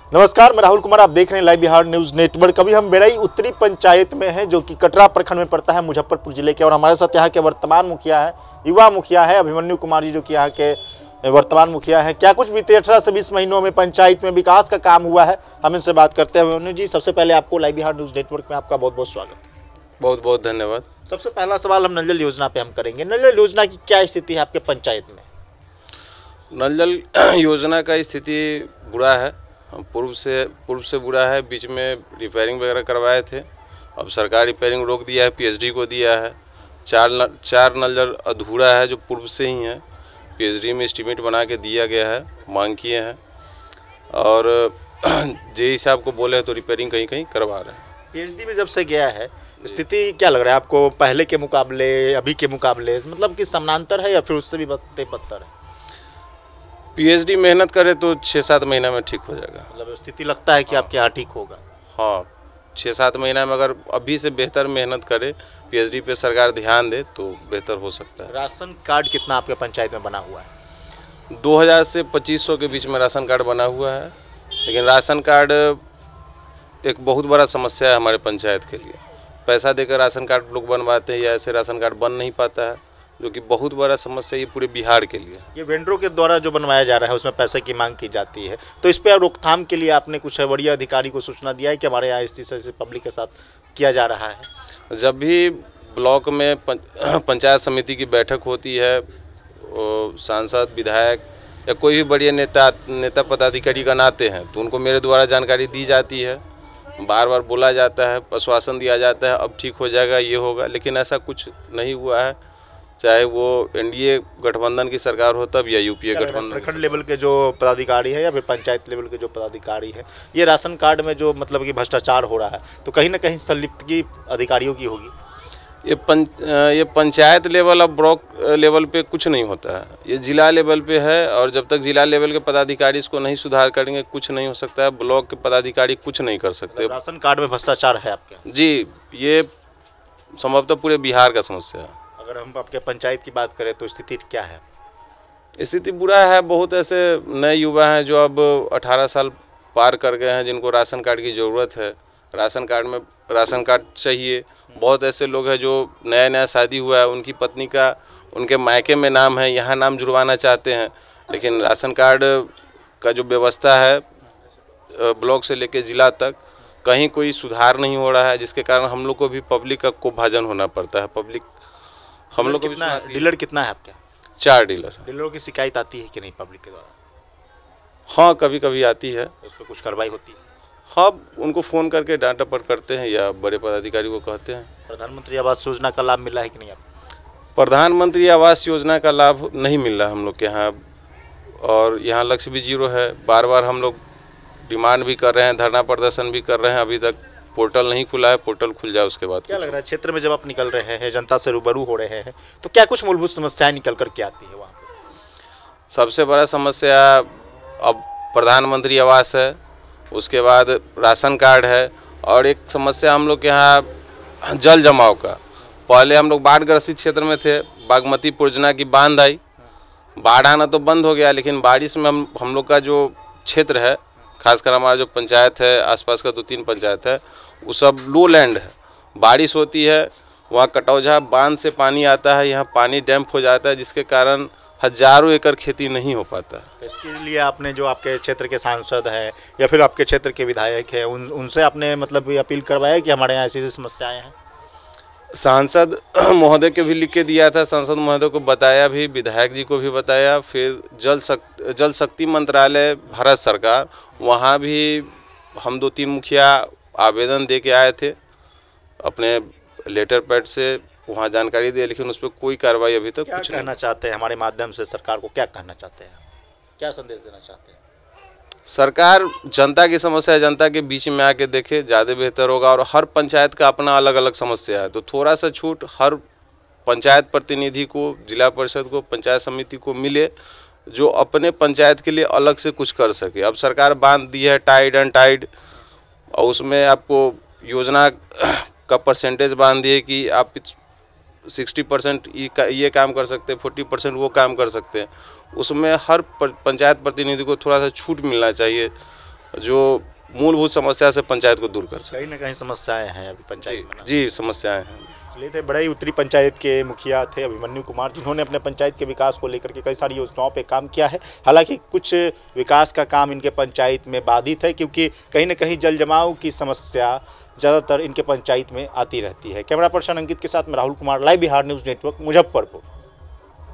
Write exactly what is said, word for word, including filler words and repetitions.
नमस्कार, मैं राहुल कुमार, आप देख रहे हैं लाइव बिहार न्यूज नेटवर्क। अभी हम बेड़ई उत्तरी पंचायत में हैं, जो कि कटरा प्रखंड में पड़ता है, मुजफ्फरपुर जिले के। और हमारे साथ यहाँ के वर्तमान मुखिया है, युवा मुखिया है अभिमन्यु कुमार जी, जो कि यहाँ के वर्तमान मुखिया है। क्या कुछ बीते अठारह से बीस महीनों में पंचायत में विकास का काम हुआ है, हम इनसे बात करते हैं। अभिमन्यु जी, सबसे पहले आपको लाइव बिहार न्यूज नेटवर्क में आपका बहुत बहुत स्वागत। बहुत बहुत धन्यवाद। सबसे पहला सवाल हम नल जल योजना पे हम करेंगे। नल जल योजना की क्या स्थिति है आपके पंचायत में? नल जल योजना का स्थिति बुरा है, पूर्व से पूर्व से बुरा है। बीच में रिपेयरिंग वगैरह करवाए थे, अब सरकार रिपेयरिंग रोक दिया है, पीएचडी को दिया है। चार न, चार नल जल अधूरा है, जो पूर्व से ही है, पीएचडी में एस्टीमेट बना के दिया गया है, मांग किए हैं। और जे साहब को बोले तो रिपेयरिंग कहीं कहीं करवा रहे हैं। पीएचडी में जब से गया है, स्थिति क्या लग रहा है आपको पहले के मुकाबले, अभी के मुकाबले? मतलब कि समानांतर है या फिर उससे भी बदते बदतर है? पीएचडी मेहनत करे तो छः सात महीना में ठीक हो जाएगा। मतलब स्थिति लगता है कि आपके यहाँ ठीक होगा? हाँ, छः सात महीना में अगर अभी से बेहतर मेहनत करे, पीएचडी पे सरकार ध्यान दे तो बेहतर हो सकता है। राशन कार्ड कितना आपके पंचायत में बना हुआ है? दो हज़ार से पच्चीस सौ के बीच में राशन कार्ड बना हुआ है, लेकिन राशन कार्ड एक बहुत बड़ा समस्या है हमारे पंचायत के लिए। पैसा देकर राशन कार्ड लोग बनवाते हैं या ऐसे राशन कार्ड बन नहीं पाता है, जो कि बहुत बड़ा समस्या ये पूरे बिहार के लिए। ये वेंडरों के द्वारा जो बनवाया जा रहा है उसमें पैसे की मांग की जाती है, तो इस पर रोकथाम के लिए आपने कुछ वरीय अधिकारी को सूचना दिया है कि हमारे यहाँ इस तरह से पब्लिक के साथ किया जा रहा है? जब भी ब्लॉक में पंचायत समिति की बैठक होती है, सांसद, विधायक या कोई भी बड़े नेता नेता पदाधिकारी का आते हैं, तो उनको मेरे द्वारा जानकारी दी जाती है। बार बार बोला जाता है, आश्वासन दिया जाता है अब ठीक हो जाएगा, ये होगा, लेकिन ऐसा कुछ नहीं हुआ है। चाहे वो एनडीए गठबंधन की सरकार हो तब या यूपीए गठबंधन। प्रखंड लेवल के जो पदाधिकारी है या फिर पंचायत लेवल के जो पदाधिकारी है, ये राशन कार्ड में जो मतलब कि भ्रष्टाचार हो रहा है, तो कहीं ना कहीं संलिप्तगी अधिकारियों की होगी। ये पंच ये पंचायत लेवल अब ब्लॉक लेवल पे कुछ नहीं होता है, ये जिला लेवल पे है। और जब तक जिला लेवल के पदाधिकारी इसको नहीं सुधार करेंगे, कुछ नहीं हो सकता है। ब्लॉक के पदाधिकारी कुछ नहीं कर सकते। राशन कार्ड में भ्रष्टाचार है आपके? जी, ये संभवतः पूरे बिहार का समस्या है। अगर हम आपके पंचायत की बात करें तो स्थिति क्या है? स्थिति बुरा है। बहुत ऐसे नए युवा हैं जो अब अठारह साल पार कर गए हैं, जिनको राशन कार्ड की ज़रूरत है। राशन कार्ड में राशन कार्ड चाहिए। बहुत ऐसे लोग हैं जो नया नया शादी हुआ है, उनकी पत्नी का उनके मायके में नाम है, यहाँ नाम जुड़वाना चाहते हैं, लेकिन राशन कार्ड का जो व्यवस्था है ब्लॉक से लेकर जिला तक कहीं कोई सुधार नहीं हो रहा है, जिसके कारण हम लोग को भी पब्लिक का को भाजन होना पड़ता है। पब्लिक हम लोग को भी। डीलर कितना है आपके? चार डीलर। डीलरों की शिकायत आती है कि नहीं पब्लिक के द्वारा? हाँ, कभी कभी आती है। उस पर कुछ कार्रवाई होती है? हाँ, उनको फ़ोन करके डांटा पर करते हैं या बड़े पदाधिकारी को कहते हैं। प्रधानमंत्री आवास योजना का लाभ मिला है कि नहीं आपको? प्रधानमंत्री आवास योजना का लाभ नहीं मिल रहा हम लोग के यहाँ, और यहाँ लक्ष्य भी जीरो है। बार बार हम लोग डिमांड भी कर रहे हैं, धरना प्रदर्शन भी कर रहे हैं, अभी तक पोर्टल नहीं खुला है। पोर्टल खुल जाए उसके बाद। क्या लग रहा है क्षेत्र में जब आप निकल रहे हैं, जनता से रूबरू हो रहे हैं, तो क्या कुछ मूलभूत समस्याएं निकल कर के आती है वहाँ पे? सबसे बड़ा समस्या अब प्रधानमंत्री आवास है, उसके बाद राशन कार्ड है, और एक समस्या हम लोग के यहाँ जल जमाव का। पहले हम लोग बाढ़ ग्रसित क्षेत्र में थे, बागमती परियोजना की बांध आई, बाढ़ आना तो बंद हो गया, लेकिन बारिश में हम हम लोग का जो क्षेत्र है, खासकर हमारा जो पंचायत है, आसपास का दो तीन पंचायत है, वो सब लो लैंड है। बारिश होती है, वहाँ कटौझा बांध से पानी आता है, यहाँ पानी डैम्प हो जाता है, जिसके कारण हजारों एकड़ खेती नहीं हो पाता। इसके लिए आपने जो आपके क्षेत्र के सांसद हैं या फिर आपके क्षेत्र के विधायक हैं, उन उनसे आपने मतलब अपील करवाया कि हमारे यहाँ ऐसी ऐसी समस्याएं हैं? सांसद महोदय के भी लिख के दिया था, सांसद महोदय को बताया भी, विधायक जी को भी बताया। फिर जल शक्ति जल शक्ति मंत्रालय भारत सरकार, वहाँ भी हम दो तीन मुखिया आवेदन दे के आए थे अपने लेटर पैड से, वहाँ जानकारी दी, लेकिन उस पर कोई कार्रवाई अभी तक कुछ नहीं। कहना चाहते हैं हमारे माध्यम से सरकार को, क्या कहना चाहते हैं, क्या संदेश देना चाहते हैं? सरकार जनता की समस्या जनता के बीच में आके देखे, ज़्यादा बेहतर होगा। और हर पंचायत का अपना अलग अलग समस्या है, तो थोड़ा सा छूट हर पंचायत प्रतिनिधि को, जिला परिषद को, पंचायत समिति को मिले, जो अपने पंचायत के लिए अलग से कुछ कर सके। अब सरकार बांध दी है टाइड एंड टाइड, और उसमें आपको योजना का परसेंटेज बांध दिए कि आप सिक्सटी परसेंट ये काम कर सकते हैं, फोर्टी परसेंट वो काम कर सकते हैं। उसमें हर पंचायत प्रतिनिधि को थोड़ा सा छूट मिलना चाहिए, जो मूलभूत समस्या से पंचायत को दूर कर सके। कहीं ना कहीं समस्याएं हैं अभी पंचायत में ना। जी समस्याएं हैं। चलिए, थे बड़ई उत्तरी पंचायत के मुखिया थे अभिमन्यु कुमार, जिन्होंने अपने पंचायत के विकास को लेकर के कई सारी योजनाओं पे काम किया है। हालांकि कुछ विकास का काम इनके पंचायत में बाधित है, क्योंकि कहीं ना कहीं जल जमाव की समस्या ज़्यादातर इनके पंचायत में आती रहती है। कैमरा पर्सन अंकित के साथ मैं Rahul Kumar, live Bihar news network, Muzaffarpur.